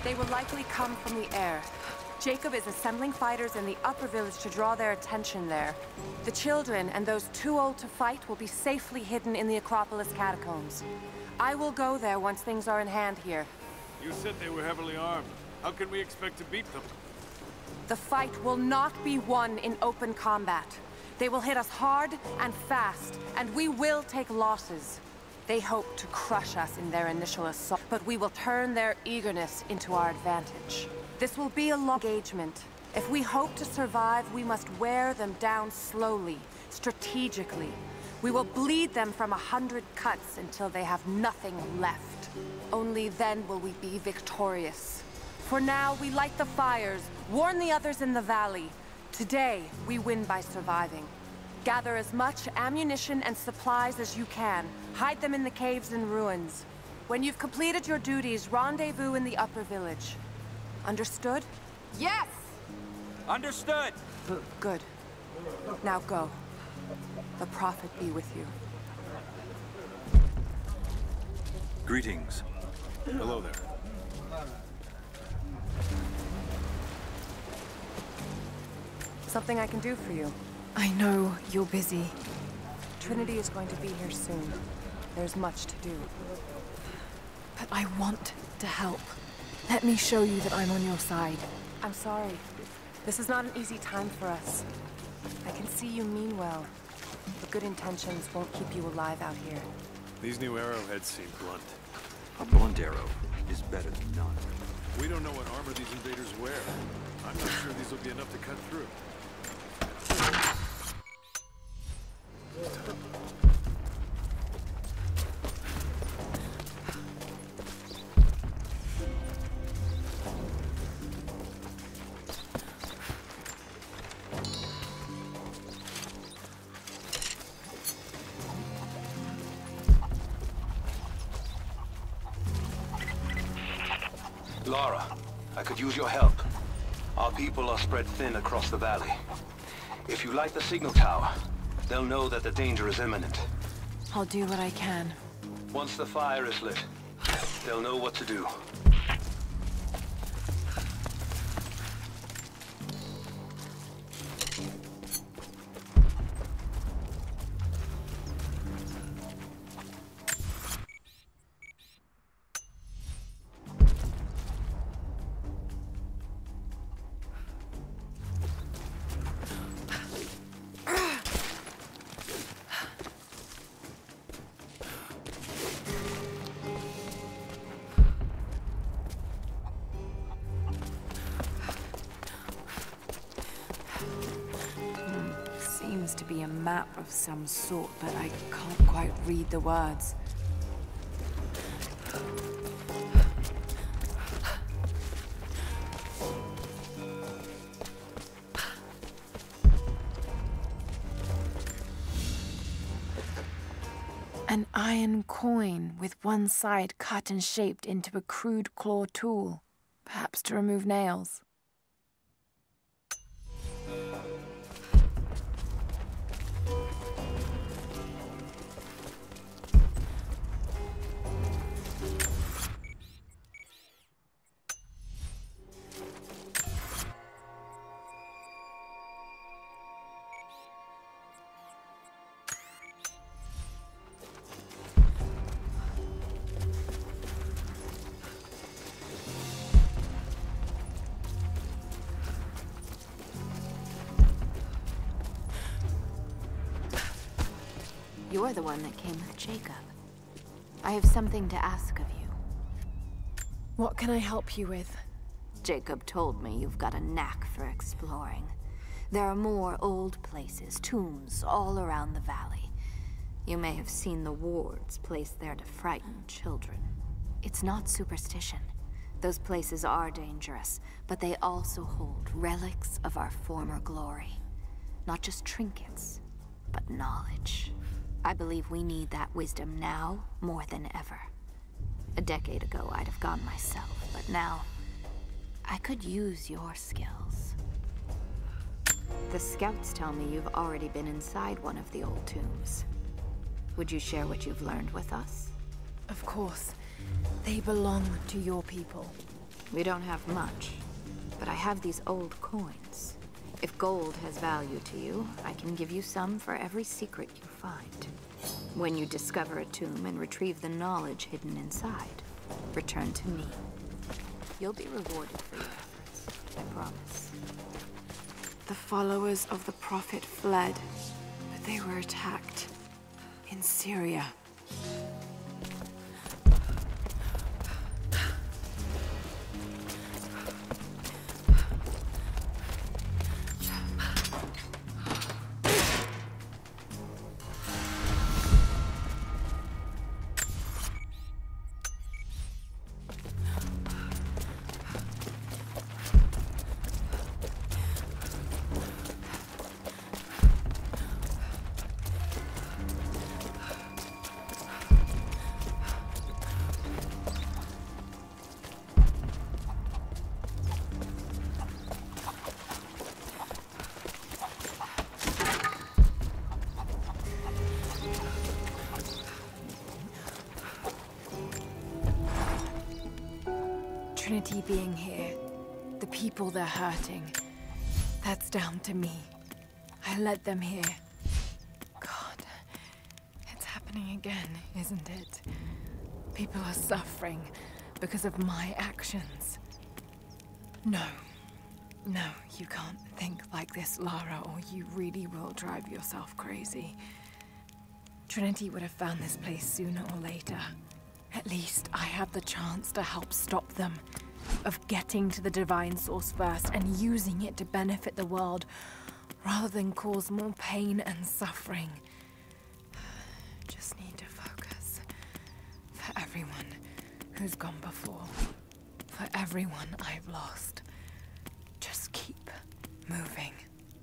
They will likely come from the air. Jacob is assembling fighters in the upper village to draw their attention there. The children and those too old to fight will be safely hidden in the Acropolis catacombs. I will go there once things are in hand here. You said they were heavily armed. How can we expect to beat them? The fight will not be won in open combat. They will hit us hard and fast, and we will take losses. They hope to crush us in their initial assault, but we will turn their eagerness into our advantage. This will be a long engagement. If we hope to survive, we must wear them down slowly, strategically. We will bleed them from 100 cuts until they have nothing left. Only then will we be victorious. For now, we light the fires, warn the others in the valley. Today, we win by surviving. Gather as much ammunition and supplies as you can. Hide them in the caves and ruins. When you've completed your duties, rendezvous in the upper village. Understood? Yes! Understood! Good. Now go. The Prophet be with you. Greetings. Hello there. Something I can do for you. I know you're busy. Trinity is going to be here soon. There's much to do. But I want to help. Let me show you that I'm on your side. I'm sorry. This is not an easy time for us. I can see you mean well. But good intentions won't keep you alive out here. These new arrowheads seem blunt. A blunt arrow is better than none. We don't know what armor these invaders wear. I'm not sure these will be enough to cut through. Lara, I could use your help. Our people are spread thin across the valley. If you light the signal tower, they'll know that the danger is imminent. I'll do what I can. Once the fire is lit, they'll know what to do. Seems to be a map of some sort, but I can't quite read the words. An iron coin with one side cut and shaped into a crude claw tool, perhaps to remove nails. You're the one that came with Jacob. I have something to ask of you. What can I help you with? Jacob told me you've got a knack for exploring. There are more old places, tombs, all around the valley. You may have seen the wards placed there to frighten children. It's not superstition. Those places are dangerous, but they also hold relics of our former glory. Not just trinkets, but knowledge. I believe we need that wisdom now more than ever. A decade ago, I'd have gone myself, but now, I could use your skills. The scouts tell me you've already been inside one of the old tombs. Would you share what you've learned with us? Of course. They belong to your people. We don't have much, but I have these old coins. If gold has value to you, I can give you some for every secret you find. When you discover a tomb and retrieve the knowledge hidden inside, return to me. You'll be rewarded for your efforts, I promise. The followers of the Prophet fled, but they were attacked in Syria. Trinity being here, the people they're hurting, that's down to me. I led them here. God, it's happening again, isn't it? People are suffering because of my actions. No, you can't think like this, Lara, or you really will drive yourself crazy. Trinity would have found this place sooner or later. At least I have the chance to help stop them. Of getting to the Divine Source first and using it to benefit the world, rather than cause more pain and suffering. Just need to focus. For everyone who's gone before. For everyone I've lost. Just keep moving.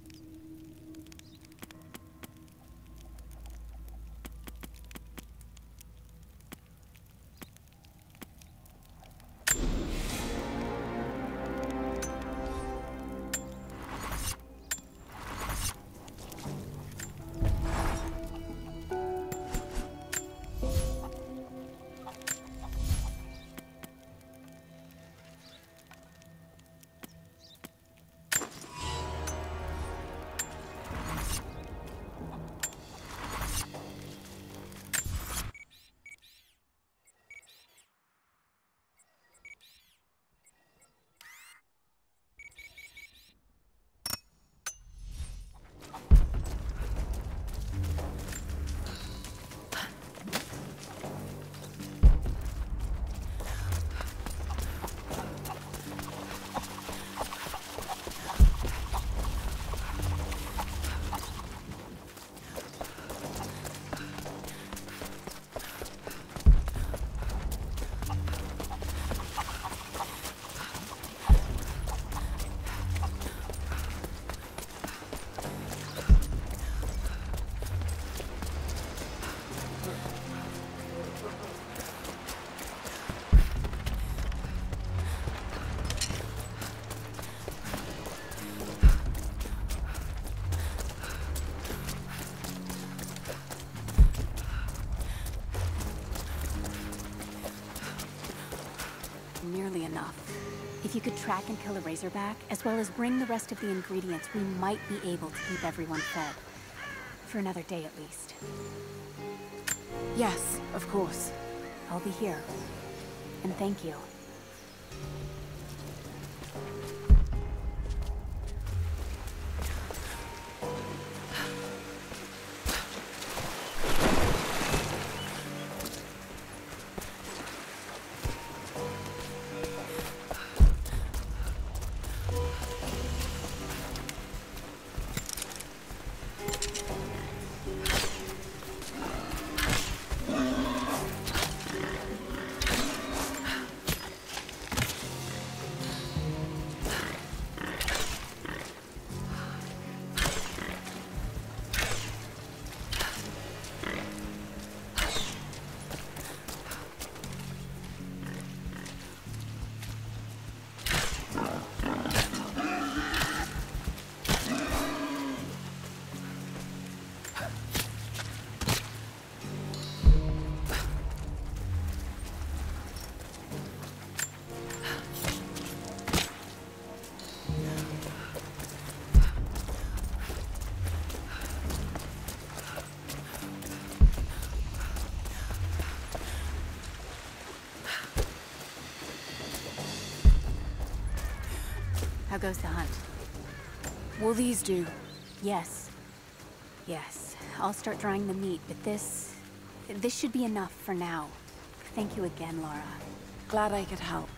Nearly enough. If you could track and kill a Razorback, as well as bring the rest of the ingredients, we might be able to keep everyone fed. For another day at least. Yes, of course. I'll be here. And thank you. How goes the hunt? Will these do? Yes. Yes. I'll start drying the meat, but this should be enough for now. Thank you again, Lara. Glad I could help.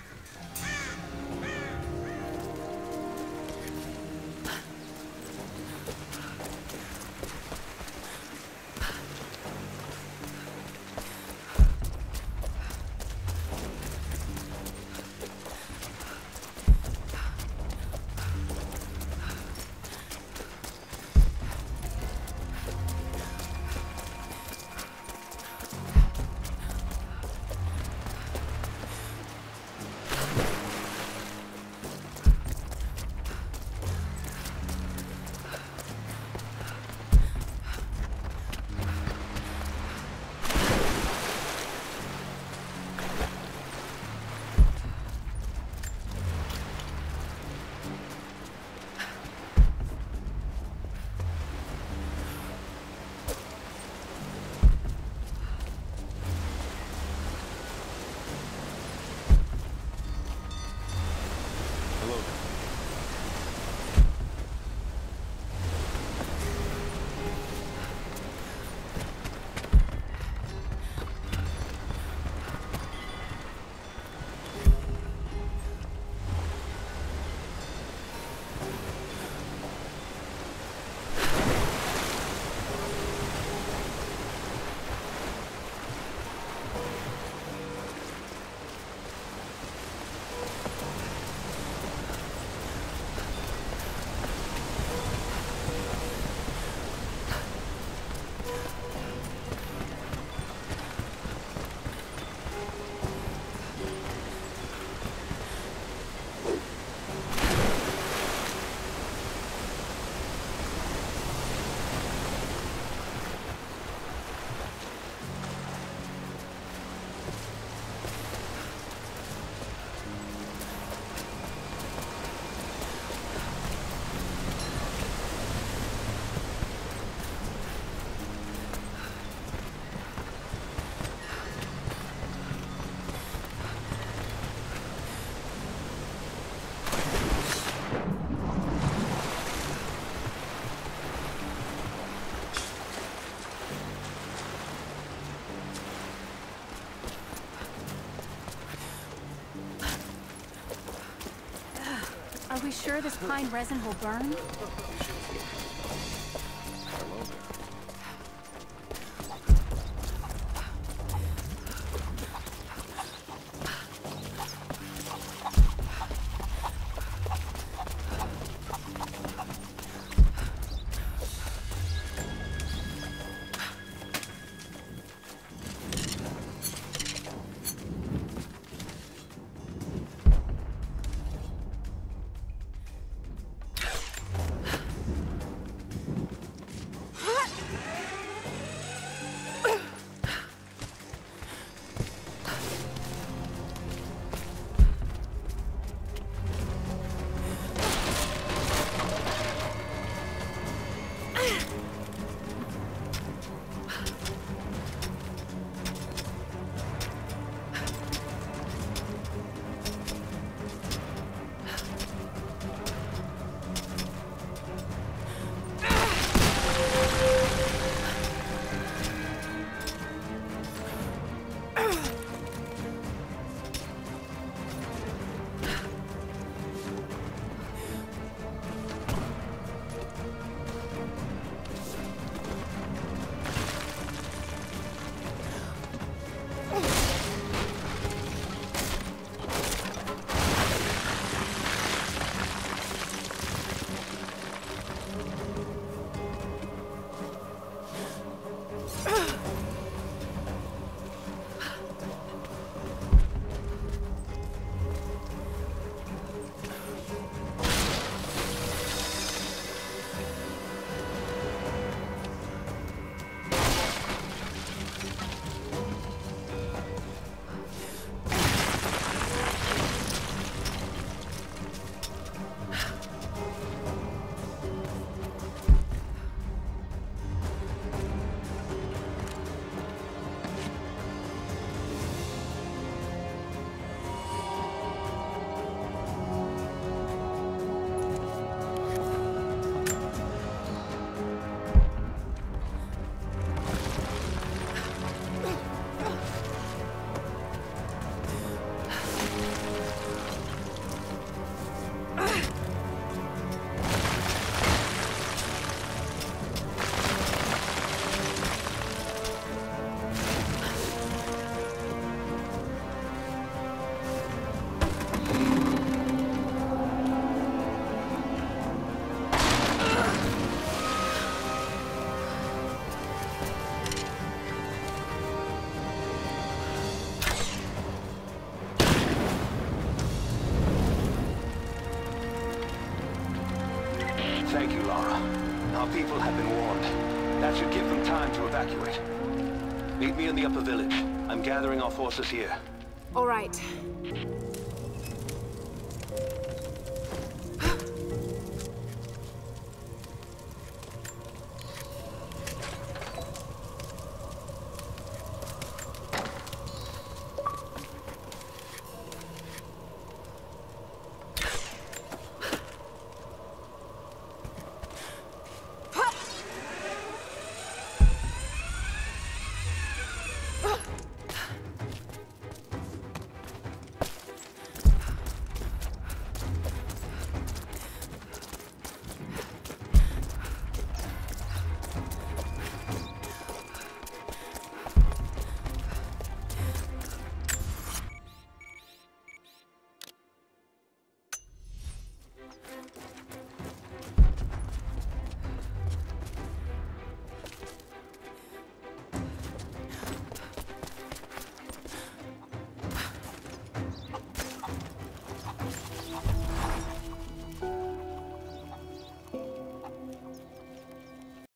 Are we sure this pine resin will burn? Lara. Our people have been warned. That should give them time to evacuate. Meet me in the upper village. I'm gathering our forces here. All right.